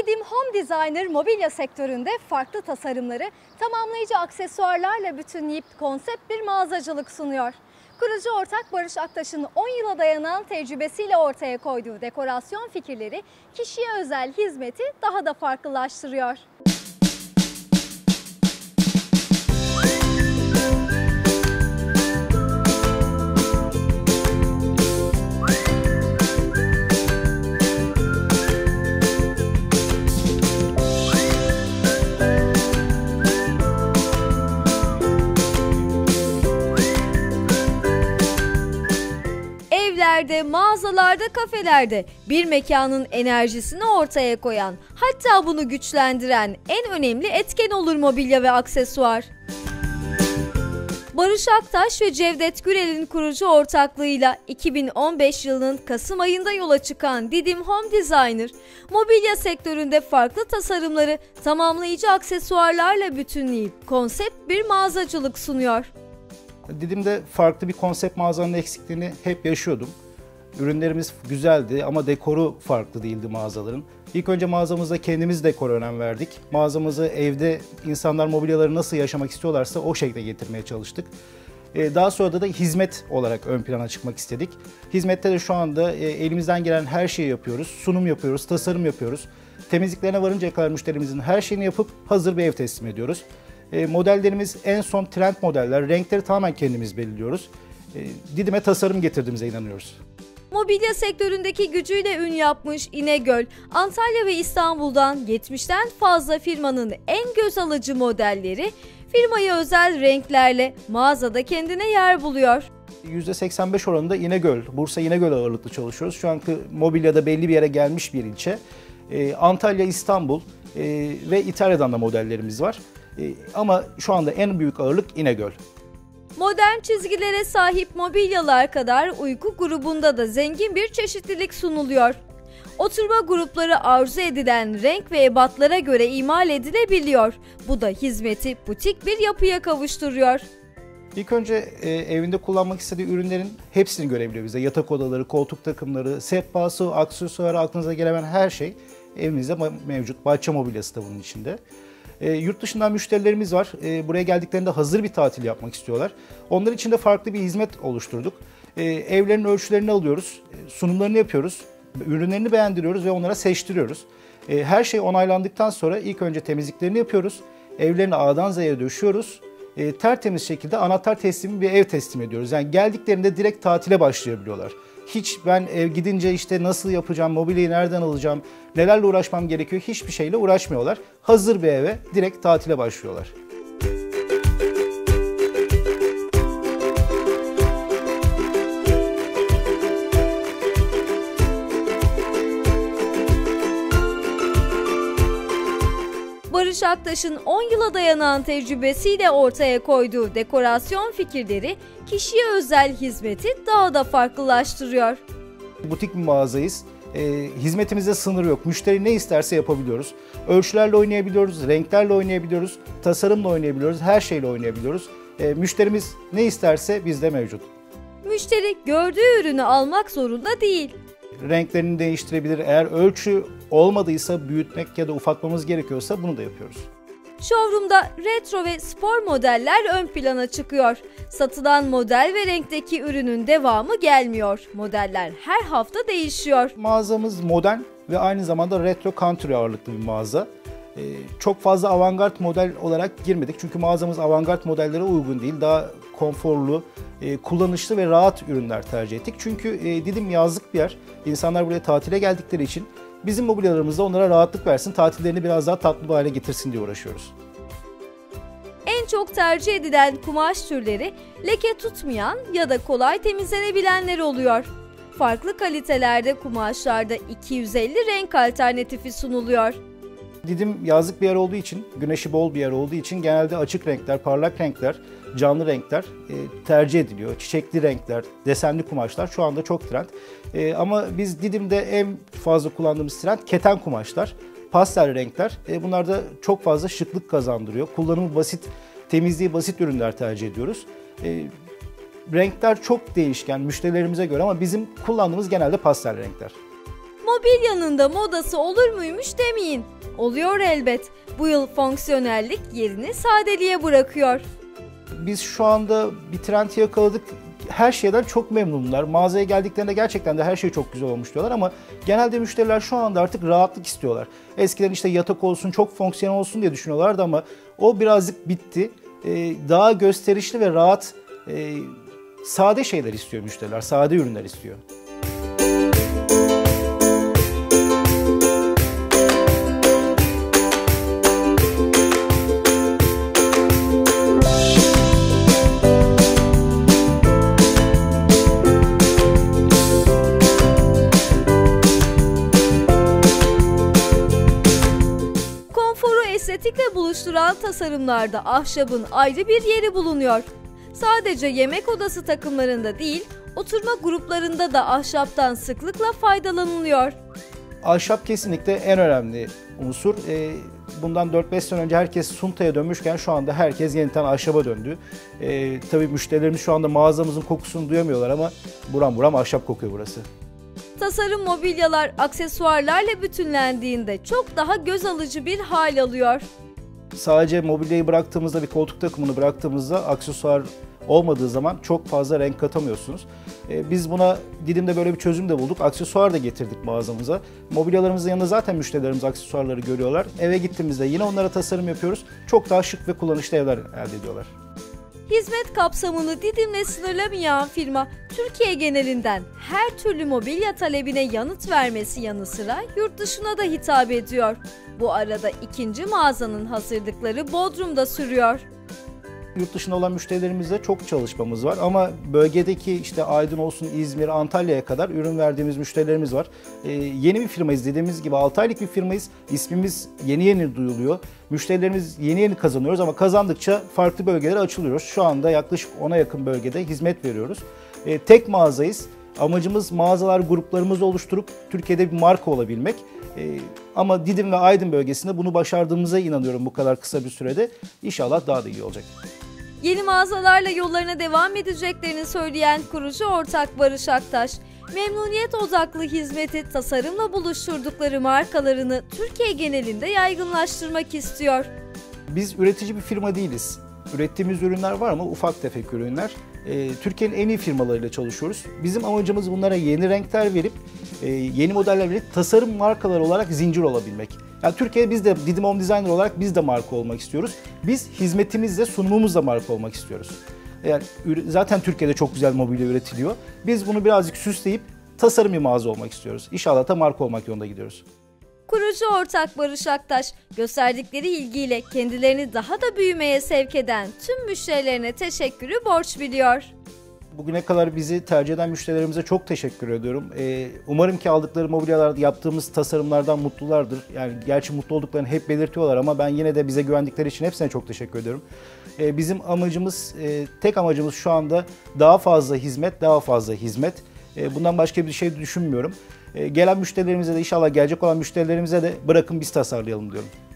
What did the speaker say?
Didim Home Designer mobilya sektöründe farklı tasarımları tamamlayıcı aksesuarlarla bütünleyip konsept bir mağazacılık sunuyor. Kurucu ortak Barış Aktaş'ın 10 yıla dayanan tecrübesiyle ortaya koyduğu dekorasyon fikirleri kişiye özel hizmeti daha da farklılaştırıyor. Evlerde, mağazalarda, kafelerde bir mekanın enerjisini ortaya koyan, hatta bunu güçlendiren en önemli etken olur mobilya ve aksesuar. Barış Aktaş ve Cevdet Gürel'in kurucu ortaklığıyla 2015 yılının Kasım ayında yola çıkan Didim Home Designer, mobilya sektöründe farklı tasarımları tamamlayıcı aksesuarlarla bütünleyip konsept bir mağazacılık sunuyor. Didim'de farklı bir konsept mağazanın eksikliğini hep yaşıyordum. Ürünlerimiz güzeldi ama dekoru farklı değildi mağazaların. İlk önce mağazamızda kendimiz dekora önem verdik. Mağazamızı evde insanlar mobilyaları nasıl yaşamak istiyorlarsa o şekilde getirmeye çalıştık. Daha sonra da hizmet olarak ön plana çıkmak istedik. Hizmette de şu anda elimizden gelen her şeyi yapıyoruz. Sunum yapıyoruz, tasarım yapıyoruz. Temizliklerine varıncaya kadar müşterimizin her şeyini yapıp hazır bir ev teslim ediyoruz. Modellerimiz en son trend modeller, renkleri tamamen kendimiz belirliyoruz. Didim'e tasarım getirdiğimize inanıyoruz. Mobilya sektöründeki gücüyle ün yapmış İnegöl, Antalya ve İstanbul'dan 70'ten fazla firmanın en göz alıcı modelleri firmaya özel renklerle mağazada kendine yer buluyor. %85 oranında İnegöl, Bursa İnegöl ağırlıklı çalışıyoruz. Şu anki mobilyada belli bir yere gelmiş bir ilçe. Antalya, İstanbul ve İtalya'dan da modellerimiz var. Ama şu anda en büyük ağırlık İnegöl. Modern çizgilere sahip mobilyalar kadar uyku grubunda da zengin bir çeşitlilik sunuluyor. Oturma grupları arzu edilen renk ve ebatlara göre imal edilebiliyor. Bu da hizmeti butik bir yapıya kavuşturuyor. İlk önce evinde kullanmak istediği ürünlerin hepsini görebiliyor bize. Yatak odaları, koltuk takımları, sehpası, aksesuarı, aklınıza gelen her şey evimizde mevcut. Bahçe mobilyası da bunun içinde. Yurt dışından müşterilerimiz var. Buraya geldiklerinde hazır bir tatil yapmak istiyorlar. Onlar için de farklı bir hizmet oluşturduk. Evlerin ölçülerini alıyoruz, sunumlarını yapıyoruz, ürünlerini beğendiriyoruz ve onlara seçtiriyoruz. Her şey onaylandıktan sonra ilk önce temizliklerini yapıyoruz. Evlerini A'dan Z'ye döşüyoruz. Tertemiz şekilde anahtar teslimi bir ev teslim ediyoruz. Yani geldiklerinde direkt tatile başlayabiliyorlar. Hiç ben ev gidince işte nasıl yapacağım, mobilyayı nereden alacağım, nelerle uğraşmam gerekiyor, hiçbir şeyle uğraşmıyorlar. Hazır bir eve direkt tatile başlıyorlar. Barış Aktaş'ın 10 yıla dayanan tecrübesiyle ortaya koyduğu dekorasyon fikirleri kişiye özel hizmeti daha da farklılaştırıyor. Butik bir mağazayız. Hizmetimizde sınır yok. Müşteri ne isterse yapabiliyoruz. Ölçülerle oynayabiliyoruz, renklerle oynayabiliyoruz, tasarımla oynayabiliyoruz, her şeyle oynayabiliyoruz. Müşterimiz ne isterse bizde mevcut. Müşteri gördüğü ürünü almak zorunda değil. Renklerini değiştirebilir. Eğer ölçü olmadıysa, büyütmek ya da ufaltmamız gerekiyorsa bunu da yapıyoruz. Showroom'da retro ve spor modeller ön plana çıkıyor. Satılan model ve renkteki ürünün devamı gelmiyor. Modeller her hafta değişiyor. Mağazamız modern ve aynı zamanda retro country ağırlıklı bir mağaza. Çok fazla avantgard model olarak girmedik. Çünkü mağazamız avantgard modellere uygun değil. Daha konforlu, kullanışlı ve rahat ürünler tercih ettik. Çünkü Didim yazlık bir yer. İnsanlar buraya tatile geldikleri için bizim mobilyalarımızda onlara rahatlık versin, tatillerini biraz daha tatlı bir hale getirsin diye uğraşıyoruz. En çok tercih edilen kumaş türleri leke tutmayan ya da kolay temizlenebilenler oluyor. Farklı kalitelerde kumaşlarda 250 renk alternatifi sunuluyor. Didim yazlık bir yer olduğu için, güneşi bol bir yer olduğu için genelde açık renkler, parlak renkler, canlı renkler tercih ediliyor. Çiçekli renkler, desenli kumaşlar şu anda çok trend. Ama biz Didim'de en fazla kullandığımız trend keten kumaşlar, pastel renkler. Bunlar da çok fazla şıklık kazandırıyor. Kullanımı basit, temizliği basit ürünler tercih ediyoruz. Renkler çok değişken müşterilerimize göre ama bizim kullandığımız genelde pastel renkler. Mobilyanın da modası olur muymuş demeyin. Oluyor elbet. Bu yıl fonksiyonellik yerini sadeliğe bırakıyor. Biz şu anda bir trend yakaladık. Her şeyden çok memnunlar. Mağazaya geldiklerinde gerçekten de her şey çok güzel olmuş diyorlar ama genelde müşteriler şu anda artık rahatlık istiyorlar. Eskiden işte yatak olsun, çok fonksiyonel olsun diye düşünüyorlardı ama o birazcık bitti. Daha gösterişli ve rahat, sade şeyler istiyor müşteriler, sade ürünler istiyor. Estetikle buluşturan tasarımlarda ahşabın ayrı bir yeri bulunuyor. Sadece yemek odası takımlarında değil, oturma gruplarında da ahşaptan sıklıkla faydalanılıyor. Ahşap kesinlikle en önemli unsur. Bundan 4-5 sene önce herkes suntaya dönmüşken şu anda herkes yeniden ahşaba döndü. Tabii müşterilerimiz şu anda mağazamızın kokusunu duyamıyorlar ama buram buram ahşap kokuyor burası. Tasarım mobilyalar aksesuarlarla bütünlendiğinde çok daha göz alıcı bir hal alıyor. Sadece mobilyayı bıraktığımızda, bir koltuk takımını bıraktığımızda aksesuar olmadığı zaman çok fazla renk katamıyorsunuz. Biz buna Didim'de böyle bir çözüm de bulduk. Aksesuar da getirdik mağazamıza. Mobilyalarımızın yanında zaten müşterilerimiz aksesuarları görüyorlar. Eve gittiğimizde yine onlara tasarım yapıyoruz. Çok daha şık ve kullanışlı evler elde ediyorlar. Hizmet kapsamını Didim'le sınırlamayan firma, Türkiye genelinden her türlü mobilya talebine yanıt vermesi yanı sıra yurt dışına da hitap ediyor. Bu arada ikinci mağazanın hazırlıkları Bodrum'da sürüyor. Yurt dışında olan müşterilerimizle çok çalışmamız var ama bölgedeki işte Aydın olsun, İzmir, Antalya'ya kadar ürün verdiğimiz müşterilerimiz var. Yeni bir firmayız, dediğimiz gibi 6 aylık bir firmayız. İsmimiz yeni yeni duyuluyor. Müşterilerimiz yeni yeni kazanıyoruz ama kazandıkça farklı bölgelere açılıyoruz. Şu anda yaklaşık 10'a yakın bölgede hizmet veriyoruz. Tek mağazayız. Amacımız mağazalar gruplarımızı oluşturup Türkiye'de bir marka olabilmek. Ama Didim ve Aydın bölgesinde bunu başardığımıza inanıyorum bu kadar kısa bir sürede. İnşallah daha da iyi olacak. Yeni mağazalarla yollarına devam edeceklerini söyleyen kurucu ortak Barış Aktaş, memnuniyet odaklı hizmeti tasarımla buluşturdukları markalarını Türkiye genelinde yaygınlaştırmak istiyor. Biz üretici bir firma değiliz. Ürettiğimiz ürünler var ama ufak tefek ürünler. Türkiye'nin en iyi firmalarıyla çalışıyoruz. Bizim amacımız bunlara yeni renkler verip, yeni modeller verip tasarım markaları olarak zincir olabilmek. Yani Türkiye'de biz de Didim Home Designer olarak biz de marka olmak istiyoruz. Biz hizmetimizle, sunumumuzla marka olmak istiyoruz. Yani zaten Türkiye'de çok güzel mobilya üretiliyor. Biz bunu birazcık süsleyip tasarım bir mağaza olmak istiyoruz. İnşallah da marka olmak yolunda gidiyoruz. Kurucu ortak Barış Aktaş, gösterdikleri ilgiyle kendilerini daha da büyümeye sevk eden tüm müşterilerine teşekkürü borç biliyor. Bugüne kadar bizi tercih eden müşterilerimize çok teşekkür ediyorum. Umarım ki aldıkları mobilyalarda yaptığımız tasarımlardan mutlulardır. Yani gerçi mutlu olduklarını hep belirtiyorlar ama ben yine de bize güvendikleri için hepsine çok teşekkür ediyorum. Bizim amacımız, tek amacımız şu anda daha fazla hizmet, daha fazla hizmet. Bundan başka bir şey düşünmüyorum. Gelen müşterilerimize de inşallah gelecek olan müşterilerimize de bırakın biz tasarlayalım diyorum.